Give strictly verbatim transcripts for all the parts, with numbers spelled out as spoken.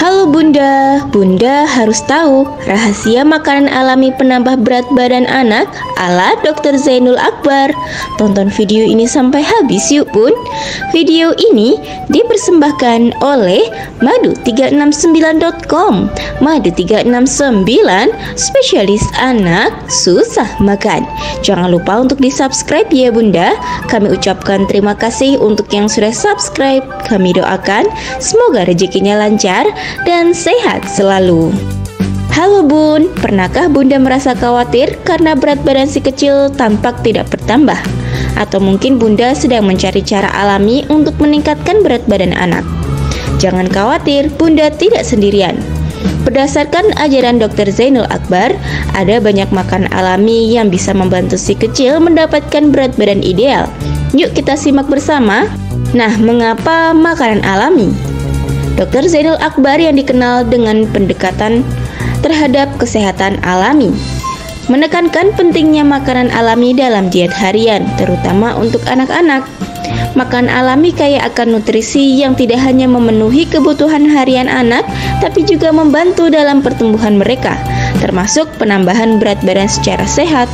Halo Bunda, Bunda harus tahu rahasia makanan alami penambah berat badan anak ala dokter Zainul Akbar. Tonton video ini sampai habis yuk Bun. Video ini dipersembahkan oleh madu tiga enam sembilan dot com. Madu tiga enam sembilan, spesialis anak susah makan. Jangan lupa untuk di subscribe ya Bunda. Kami ucapkan terima kasih untuk yang sudah subscribe. Kami doakan semoga rezekinya lancar dan sehat selalu. Halo Bun, pernahkah Bunda merasa khawatir karena berat badan si kecil tampak tidak bertambah? Atau mungkin Bunda sedang mencari cara alami untuk meningkatkan berat badan anak? Jangan khawatir, Bunda tidak sendirian. Berdasarkan ajaran dokter Zainul Akbar, ada banyak makanan alami yang bisa membantu si kecil mendapatkan berat badan ideal. Yuk kita simak bersama. Nah, mengapa makanan alami? dokter Zainul Akbar yang dikenal dengan pendekatan terhadap kesehatan alami menekankan pentingnya makanan alami dalam diet harian, terutama untuk anak-anak. Makanan alami kaya akan nutrisi yang tidak hanya memenuhi kebutuhan harian anak, tapi juga membantu dalam pertumbuhan mereka, termasuk penambahan berat badan secara sehat.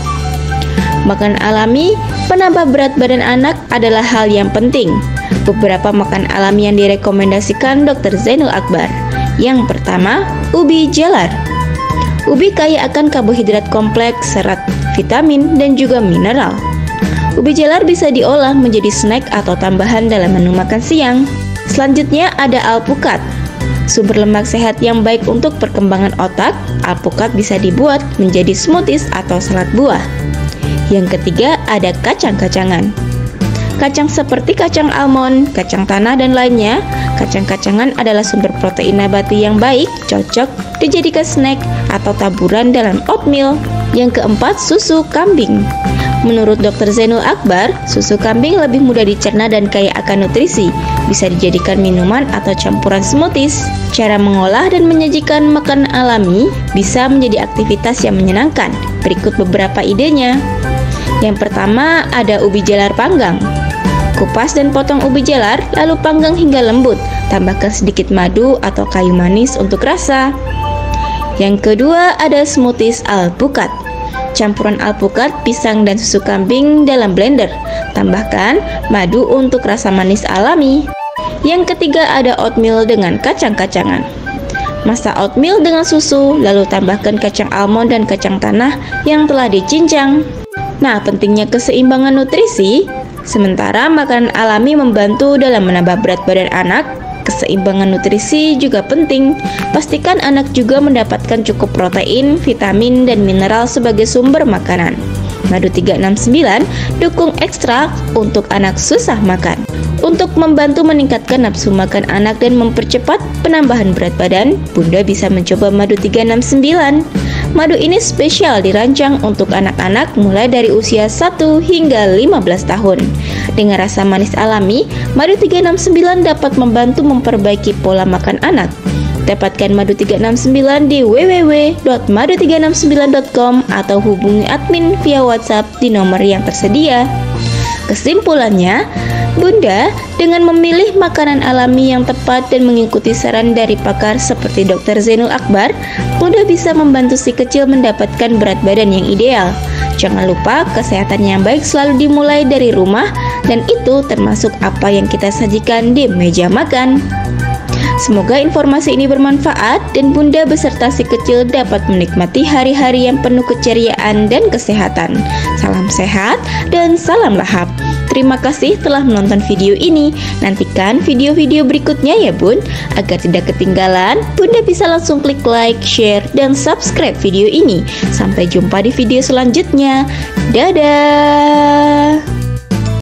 Makanan alami penambah berat badan anak adalah hal yang penting. Beberapa makanan alami yang direkomendasikan dokter Zainul Akbar. Yang pertama, ubi jalar. Ubi kaya akan karbohidrat kompleks, serat, vitamin, dan juga mineral. Ubi jalar bisa diolah menjadi snack atau tambahan dalam menu makan siang. Selanjutnya ada alpukat. Sumber lemak sehat yang baik untuk perkembangan otak. Alpukat bisa dibuat menjadi smoothies atau salad buah. Yang ketiga ada kacang-kacangan. Kacang seperti kacang almond, kacang tanah, dan lainnya. Kacang-kacangan adalah sumber protein nabati yang baik, cocok dijadikan snack atau taburan dalam oatmeal. Yang keempat, susu kambing. Menurut dokter Zainul Akbar, susu kambing lebih mudah dicerna dan kaya akan nutrisi. Bisa dijadikan minuman atau campuran smoothies. Cara mengolah dan menyajikan makanan alami bisa menjadi aktivitas yang menyenangkan. Berikut beberapa idenya. Yang pertama ada ubi jalar panggang. Kupas dan potong ubi jalar, lalu panggang hingga lembut. Tambahkan sedikit madu atau kayu manis untuk rasa. Yang kedua ada smoothies alpukat. Campuran alpukat, pisang, dan susu kambing dalam blender. Tambahkan madu untuk rasa manis alami. Yang ketiga ada oatmeal dengan kacang-kacangan. Masak oatmeal dengan susu, lalu tambahkan kacang almond dan kacang tanah yang telah dicincang. Nah, pentingnya keseimbangan nutrisi. Sementara makanan alami membantu dalam menambah berat badan anak, keseimbangan nutrisi juga penting. Pastikan anak juga mendapatkan cukup protein, vitamin, dan mineral sebagai sumber makanan. Madu tiga enam sembilan dukung ekstrak untuk anak susah makan. Untuk membantu meningkatkan nafsu makan anak dan mempercepat penambahan berat badan, Bunda bisa mencoba madu tiga enam sembilan. Madu ini spesial dirancang untuk anak-anak mulai dari usia satu hingga lima belas tahun. Dengan rasa manis alami, madu tiga enam sembilan dapat membantu memperbaiki pola makan anak. Dapatkan madu tiga enam sembilan di w w w dot madu tiga enam sembilan dot com atau hubungi admin via WhatsApp di nomor yang tersedia. Kesimpulannya, Bunda, dengan memilih makanan alami yang tepat dan mengikuti saran dari pakar seperti dokter Zainul Akbar, Bunda bisa membantu si kecil mendapatkan berat badan yang ideal. Jangan lupa, kesehatan yang baik selalu dimulai dari rumah, dan itu termasuk apa yang kita sajikan di meja makan. Semoga informasi ini bermanfaat dan Bunda beserta si kecil dapat menikmati hari-hari yang penuh keceriaan dan kesehatan. Salam sehat dan salam lahap. Terima kasih telah menonton video ini. Nantikan video-video berikutnya ya Bun. Agar tidak ketinggalan, Bunda bisa langsung klik like, share, dan subscribe video ini. Sampai jumpa di video selanjutnya. Dadah!